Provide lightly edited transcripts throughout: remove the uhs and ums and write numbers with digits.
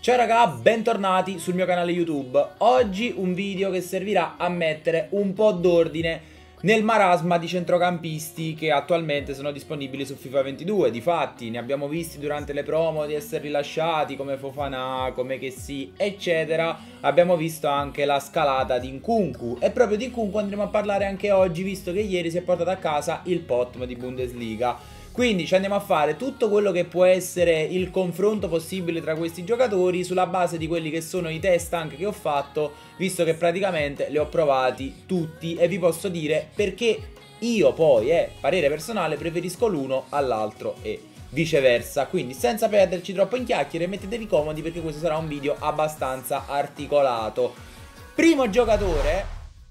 Ciao raga, bentornati sul mio canale YouTube. Oggi un video che servirà a mettere un po' d'ordine nel marasma di centrocampisti che attualmente sono disponibili su FIFA 22. Difatti ne abbiamo visti durante le promo di essere rilasciati, come Fofana, come Kessie, eccetera. Abbiamo visto anche la scalata di Nkunku e proprio di Nkunku andremo a parlare anche oggi, visto che ieri si è portato a casa il POTM di Bundesliga. Quindi ci andiamo a fare tutto quello che può essere il confronto possibile tra questi giocatori sulla base di quelli che sono i test anche che ho fatto, visto che praticamente li ho provati tutti e vi posso dire perché io poi, parere personale, preferisco l'uno all'altro e viceversa. Quindi senza perderci troppo in chiacchiere, mettetevi comodi perché questo sarà un video abbastanza articolato. Primo giocatore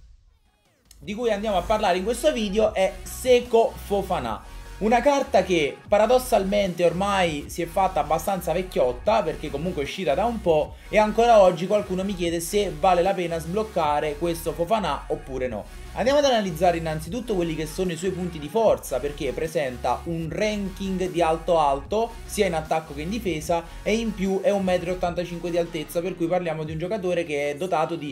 di cui andiamo a parlare in questo video è Seko Fofana. Una carta che paradossalmente ormai si è fatta abbastanza vecchiotta, perché comunque è uscita da un po', e ancora oggi qualcuno mi chiede se vale la pena sbloccare questo Fofana oppure no. Andiamo ad analizzare innanzitutto quelli che sono i suoi punti di forza, perché presenta un ranking di alto sia in attacco che in difesa, e in più è 1,85 m di altezza, per cui parliamo di un giocatore che è dotato di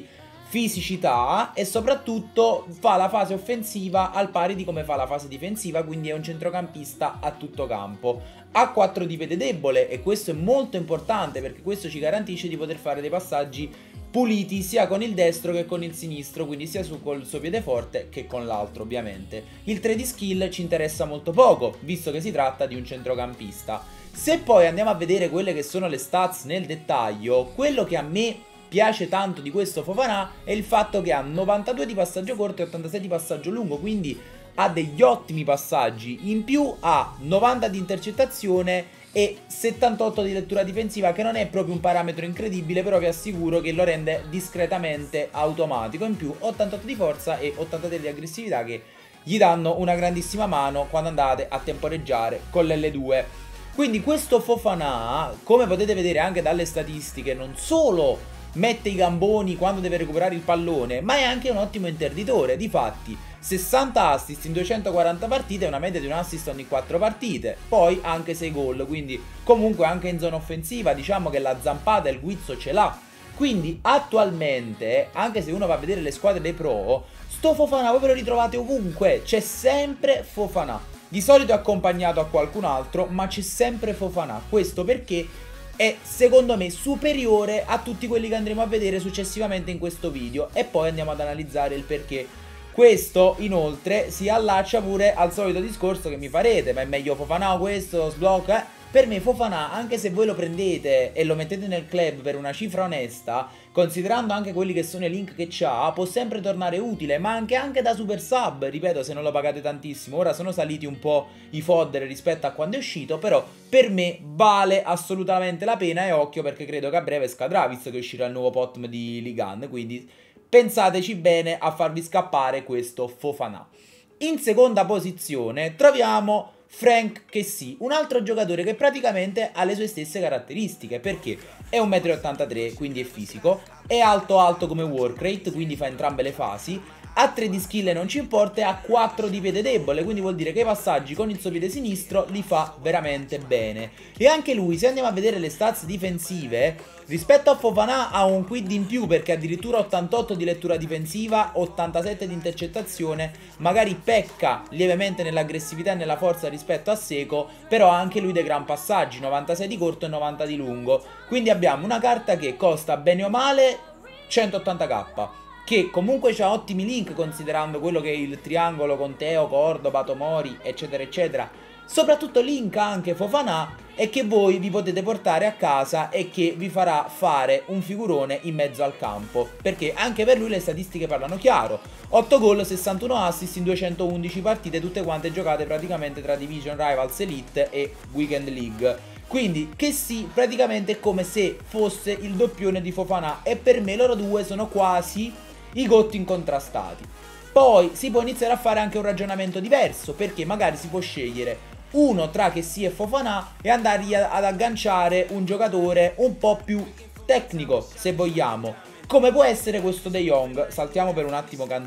fisicità e soprattutto fa la fase offensiva al pari di come fa la fase difensiva, quindi è un centrocampista a tutto campo. Ha 4 di piede debole e questo è molto importante perché questo ci garantisce di poter fare dei passaggi puliti sia con il destro che con il sinistro, quindi sia col suo piede forte che con l'altro ovviamente. Il 3 di skill ci interessa molto poco, visto che si tratta di un centrocampista. Se poi andiamo a vedere quelle che sono le stats nel dettaglio, quello che a me piace tanto di questo Fofana è il fatto che ha 92 di passaggio corto e 86 di passaggio lungo, quindi ha degli ottimi passaggi, in più ha 90 di intercettazione e 78 di lettura difensiva, che non è proprio un parametro incredibile, però vi assicuro che lo rende discretamente automatico. In più 88 di forza e 83 di aggressività, che gli danno una grandissima mano quando andate a temporeggiare con l'L2. Quindi questo Fofana, come potete vedere anche dalle statistiche, non solo mette i gamboni quando deve recuperare il pallone, ma è anche un ottimo interditore. Difatti 60 assist in 240 partite, una media di un assist ogni 4 partite, poi anche 6 gol, quindi comunque anche in zona offensiva diciamo che la zampata e il guizzo ce l'ha. Quindi attualmente, anche se uno va a vedere le squadre dei pro, sto Fofana voi ve lo ritrovate ovunque, c'è sempre Fofana. Di solito è accompagnato a qualcun altro, ma c'è sempre Fofana. Questo perché è secondo me superiore a tutti quelli che andremo a vedere successivamente in questo video, e poi andiamo ad analizzare il perché. Questo inoltre si allaccia pure al solito discorso che mi farete: ma è meglio Fofana o questo sblocca? Per me Fofana, anche se voi lo prendete e lo mettete nel club per una cifra onesta, considerando anche quelli che sono i link che c'ha, può sempre tornare utile, ma anche da super sub, ripeto, se non lo pagate tantissimo. Ora sono saliti un po' i fodder rispetto a quando è uscito, però per me vale assolutamente la pena, e occhio perché credo che a breve scadrà, visto che uscirà il nuovo POTM di Ligan, quindi pensateci bene a farvi scappare questo Fofana. In seconda posizione troviamo Franck Kessie, un altro giocatore che praticamente ha le sue stesse caratteristiche, perché è 1,83 m, quindi è fisico, è alto come work rate, quindi fa entrambe le fasi, ha 3 di skill e non ci importa, e ha 4 di piede debole, quindi vuol dire che i passaggi con il suo piede sinistro li fa veramente bene. E anche lui, se andiamo a vedere le stats difensive, rispetto a Fofana ha un quid in più, perché addirittura 88 di lettura difensiva, 87 di intercettazione, magari pecca lievemente nell'aggressività e nella forza rispetto a Seko, però ha anche lui dei gran passaggi, 96 di corto e 90 di lungo. Quindi abbiamo una carta che costa bene o male 180k, che comunque ha ottimi link considerando quello che è il triangolo con Teo, Cordoba, Tomori, eccetera eccetera. Soprattutto link anche Fofana, e che voi vi potete portare a casa e che vi farà fare un figurone in mezzo al campo, perché anche per lui le statistiche parlano chiaro: 8 gol, 61 assist in 211 partite, tutte quante giocate praticamente tra Division, Rivals, Elite e Weekend League. Quindi Kessie praticamente è come se fosse il doppione di Fofana, e per me loro due sono quasi i gotti incontrastati. Poi si può iniziare a fare anche un ragionamento diverso, perché magari si può scegliere uno tra Kessie e Fofana e andargli ad agganciare un giocatore un po' più tecnico, se vogliamo, come può essere questo De Jong. Saltiamo per un attimo Kanté,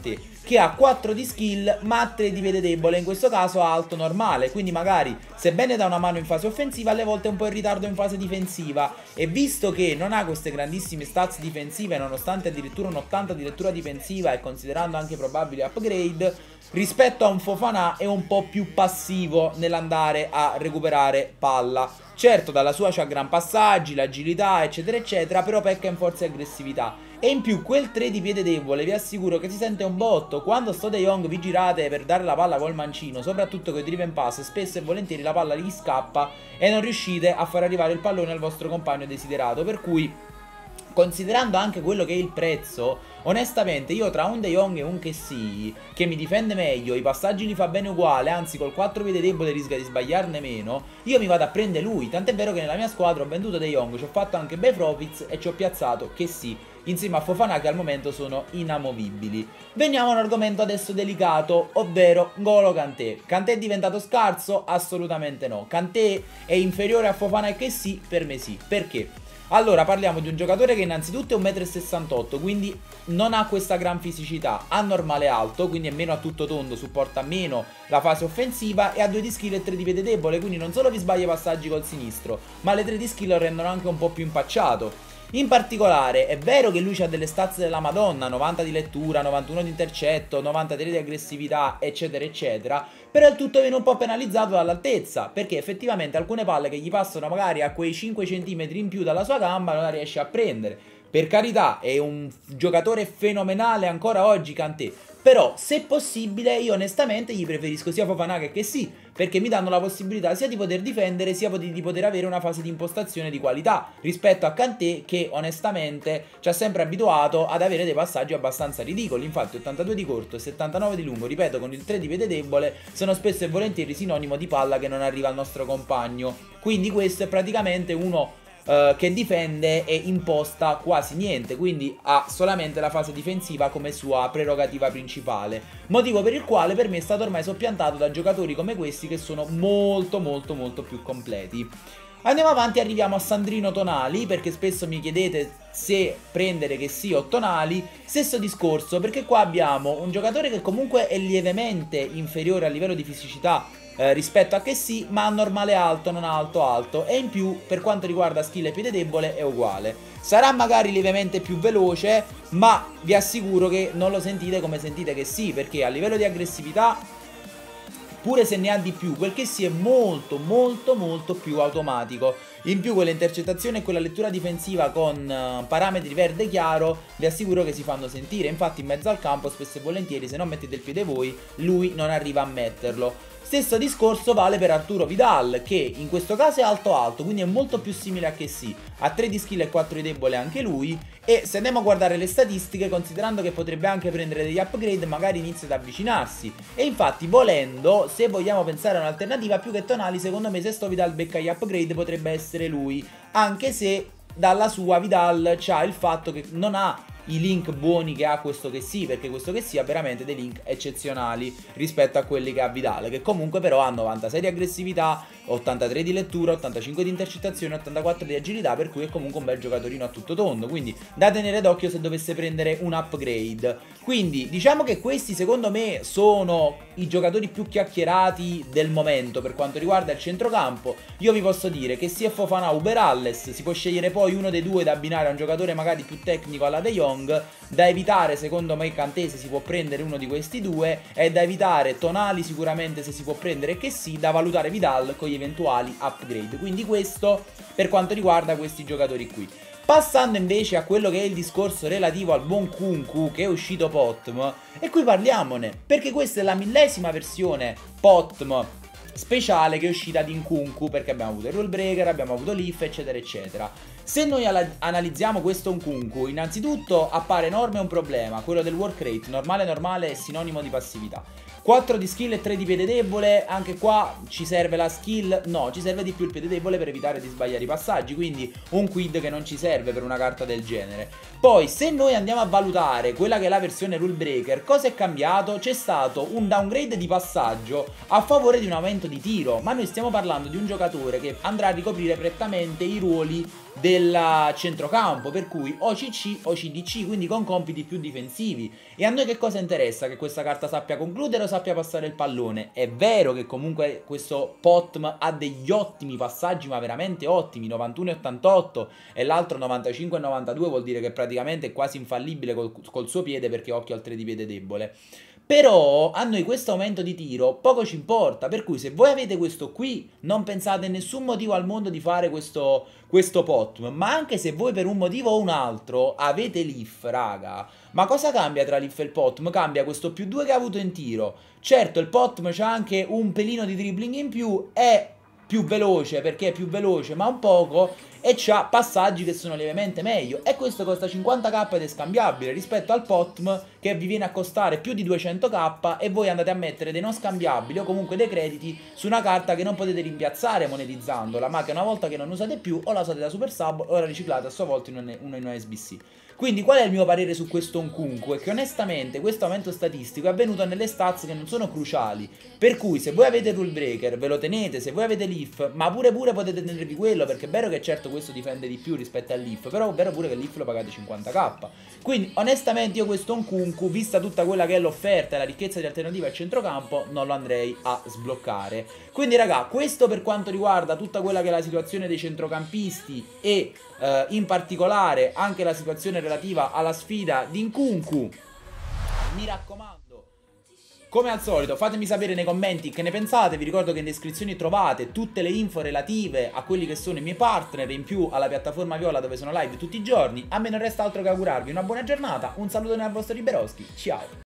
che ha 4 di skill ma 3 di piede debole, in questo caso ha alto normale, quindi magari sebbene dà una mano in fase offensiva alle volte è un po' in ritardo in fase difensiva, e visto che non ha queste grandissime stats difensive nonostante addirittura un 80 di lettura difensiva e considerando anche probabili upgrade, rispetto a un Fofana è un po' più passivo nell'andare a recuperare palla. Certo, dalla sua c'ha gran passaggi, l'agilità eccetera eccetera, però pecca in forza e aggressività. E in più quel 3 di piede debole vi assicuro che si sente un botto. Quando sto De Jong vi girate per dare la palla col mancino, soprattutto con i driven pass, spesso e volentieri la palla gli scappa e non riuscite a far arrivare il pallone al vostro compagno desiderato. Per cui, considerando anche quello che è il prezzo, onestamente io tra un De Jong e un Kessie, che mi difende meglio, i passaggi li fa bene uguale, anzi col 4 piede debole rischia di sbagliarne meno, io mi vado a prendere lui. Tant'è vero che nella mia squadra ho venduto De Jong, ci ho fatto anche bei profits e ci ho piazzato Kessie insieme a Fofana, che al momento sono inamovibili. Veniamo a un argomento adesso delicato, ovvero N'Golo Kanté. Kanté è diventato scarso? Assolutamente no. Kanté è inferiore a Fofana e Kessie? Per me sì. Perché? Allora, parliamo di un giocatore che innanzitutto è 1,68 m, quindi non ha questa gran fisicità, ha normale alto, quindi è meno a tutto tondo, supporta meno la fase offensiva e ha 2 di skill e 3 di piede debole, quindi non solo vi sbaglia i passaggi col sinistro, ma le 3 di skill lo rendono anche un po' più impacciato. In particolare è vero che lui ha delle stats della Madonna, 90 di lettura, 91 di intercetto, 93 di aggressività eccetera eccetera, però il tutto viene un po' penalizzato dall'altezza, perché effettivamente alcune palle che gli passano magari a quei 5 cm in più dalla sua gamba non la riesce a prendere. Per carità, è un giocatore fenomenale ancora oggi Kanté, però se possibile io onestamente gli preferisco sia Fofana che sì, perché mi danno la possibilità sia di poter difendere sia di poter avere una fase di impostazione di qualità rispetto a Kanté, che onestamente ci ha sempre abituato ad avere dei passaggi abbastanza ridicoli. Infatti 82 di corto e 79 di lungo, ripeto, con il 3 di piede debole, sono spesso e volentieri sinonimo di palla che non arriva al nostro compagno, quindi questo è praticamente uno che difende e imposta quasi niente, quindi ha solamente la fase difensiva come sua prerogativa principale, motivo per il quale per me è stato ormai soppiantato da giocatori come questi che sono molto più completi. Andiamo avanti, arriviamo a Sandrino Tonali, perché spesso mi chiedete se prendere Kessie o Tonali. Stesso discorso, perché qua abbiamo un giocatore che comunque è lievemente inferiore a livello di fisicità rispetto a Kessie, ma ha normale alto, non ha alto alto, e in più per quanto riguarda skill e piede debole è uguale. Sarà magari lievemente più veloce, ma vi assicuro che non lo sentite come sentite Kessie, perché a livello di aggressività, pure se ne ha di più, quel Kessie è molto più automatico. In più quella intercettazione e quella lettura difensiva con parametri verde chiaro vi assicuro che si fanno sentire. Infatti in mezzo al campo spesso e volentieri, se non mettete il piede voi, lui non arriva a metterlo. Stesso discorso vale per Arturo Vidal, che in questo caso è alto, quindi è molto più simile a Kessie, ha 3 di skill e 4 di debole anche lui, e se andiamo a guardare le statistiche, considerando che potrebbe anche prendere degli upgrade, magari inizia ad avvicinarsi. E infatti volendo, se vogliamo pensare a un'alternativa più che Tonali, secondo me se sto Vidal becca gli upgrade potrebbe essere lui, anche se dalla sua Vidal c'ha il fatto che non ha i link buoni che ha questo Kessie, perché questo Kessie ha veramente dei link eccezionali rispetto a quelli che ha Vidal, che comunque però ha 96 di aggressività, 83 di lettura, 85 di intercettazione, 84 di agilità, per cui è comunque un bel giocatorino a tutto tondo, quindi da tenere d'occhio se dovesse prendere un upgrade. Quindi diciamo che questi secondo me sono i giocatori più chiacchierati del momento per quanto riguarda il centrocampo. Io vi posso dire che sia Fofana o Beralles, si può scegliere poi uno dei due da abbinare a un giocatore magari più tecnico alla De Jong. Da evitare secondo me Kanté se si può prendere uno di questi due, e da evitare Tonali sicuramente se si può prendere Kessie, da valutare Vidal con gli eventuali upgrade. Quindi questo per quanto riguarda questi giocatori qui. Passando invece a quello che è il discorso relativo al buon Nkunku che è uscito POTM, e qui parliamone, perché questa è la millesima versione POTM speciale che è uscita di Nkunku, perché abbiamo avuto il rule breaker, abbiamo avuto l'IF eccetera eccetera. Se noi analizziamo questo Nkunku, innanzitutto appare enorme un problema, quello del work rate, normale è sinonimo di passività. 4 di skill e 3 di piede debole, anche qua ci serve la skill? No, ci serve di più il piede debole per evitare di sbagliare i passaggi, quindi un quid che non ci serve per una carta del genere. Poi se noi andiamo a valutare quella che è la versione rule breaker, cosa è cambiato? C'è stato un downgrade di passaggio a favore di un aumento di tiro, ma noi stiamo parlando di un giocatore che andrà a ricoprire prettamente i ruoli del centrocampo, per cui o CC o CDC, quindi con compiti più difensivi. E a noi che cosa interessa? Che questa carta sappia concludere o sappia passare il pallone? È vero che comunque questo Potm ha degli ottimi passaggi, ma veramente ottimi, 91 e 88, e l'altro 95 e 92, vuol dire che praticamente è quasi infallibile col suo piede, perché occhio al 3 di piede debole. Però a noi questo aumento di tiro poco ci importa, per cui se voi avete questo qui non pensate in nessun motivo al mondo di fare questo Potm, ma anche se voi per un motivo o un altro avete l'IF, raga, ma cosa cambia tra l'IF e il Potm? Cambia questo +2 che ha avuto in tiro. Certo, il Potm c'ha anche un pelino di dribbling in più, è più veloce perché è più veloce, ma un poco, e c'ha passaggi che sono lievemente meglio, e questo costa 50k ed è scambiabile rispetto al Potm che vi viene a costare più di 200k e voi andate a mettere dei non scambiabili o comunque dei crediti su una carta che non potete rimpiazzare monetizzandola, ma che una volta che non usate più o la usate da super sub o la riciclate a sua volta in una SBC. Quindi qual è il mio parere su questo Nkunku? È che onestamente questo aumento statistico è avvenuto nelle stats che non sono cruciali, per cui se voi avete il rule breaker ve lo tenete, se voi avete l'IF, ma pure potete tenervi quello, perché è vero che certo questo difende di più rispetto all'IF, però è vero pure che l'IF lo pagate 50k. Quindi onestamente io questo Nkunku, vista tutta quella che è l'offerta e la ricchezza di alternative al centrocampo, non lo andrei a sbloccare. Quindi raga, questo per quanto riguarda tutta quella che è la situazione dei centrocampisti e in particolare anche la situazione relativa alla sfida di Nkunku. Mi raccomando, come al solito fatemi sapere nei commenti che ne pensate. Vi ricordo che in descrizione trovate tutte le info relative a quelli che sono i miei partner, in più alla piattaforma Viola dove sono live tutti i giorni. A me non resta altro che augurarvi una buona giornata, un salutone al vostro Liberoschi, ciao!